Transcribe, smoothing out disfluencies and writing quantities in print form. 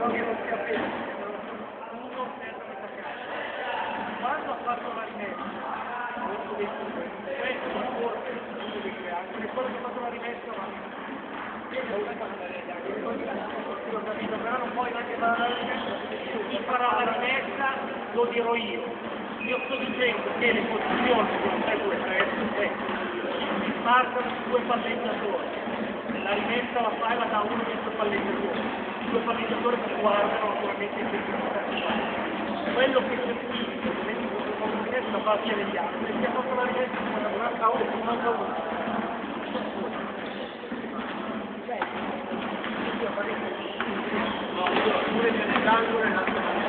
che non sia vero, uno serve a metà casa. Quando ha fatto la rimessa, molto dei questo è forse uno dei due anni, quello che ha fatto la rimessa va ho capito, però non puoi neanche fare la rimessa, chi farà la rimessa lo dirò io. Io sto dicendo che le posizioni sono 3, 2, 3, si spartano su due palleggiatori. La rimessa la fai la da uno dei due palleggiatori. I due palleggiatori si guardano naturalmente in senso. Quello che c'è qui, vedi come la rimessa va a degli altri, e chi ha fatto la rimessa è un'altra uno. No, pure nell'angolo e l'altro